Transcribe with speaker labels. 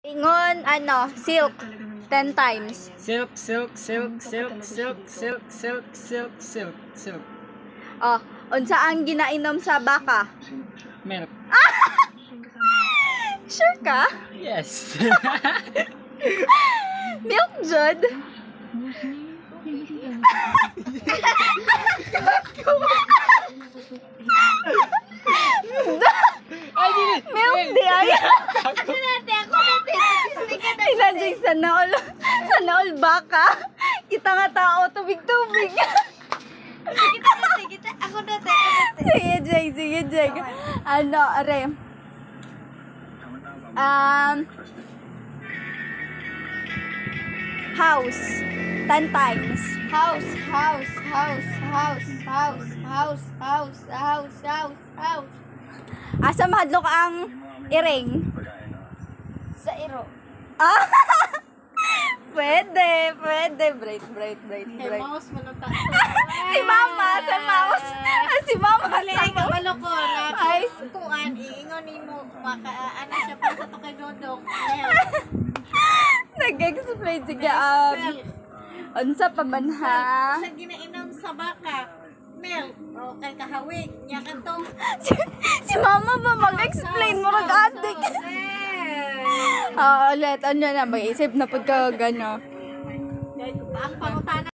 Speaker 1: Ingon, silk. 10 times.
Speaker 2: Silk, silk, silk, silk, silk, silk, silk, silk, silk, silk.
Speaker 1: Oh, unsa ang ginainom sa baka?
Speaker 2: Milk.
Speaker 1: Sure ka?
Speaker 2: Yes.
Speaker 1: Milk jud? Milk di ay. Sinadjig sana all baka. Kita nga tao, tubig-tubig.
Speaker 3: Ako dati.
Speaker 1: Sige, Jay. Are. House. 10 times. House. Asa mahadlok ang iring?
Speaker 3: Sa iro.
Speaker 1: Ah! Pwede. Bright.
Speaker 3: Kay mouse mo nang
Speaker 1: Si Mama, sa mouse. Si Mama.
Speaker 3: Dali ay kabalo ko na
Speaker 1: Ay,
Speaker 3: kuan iingon nimo makaana siya pa sa to kay Dodong. Ayan.
Speaker 1: Nag-explain sige. Unsa pa man ha?
Speaker 3: Sa ginainom sa baka. Milk. O kay kahawig. Nya kantong.
Speaker 1: Si Mama ba mag-explain mo rag adik? Ulit, na, mag-isip na pud ka gano.
Speaker 3: Ang pangutana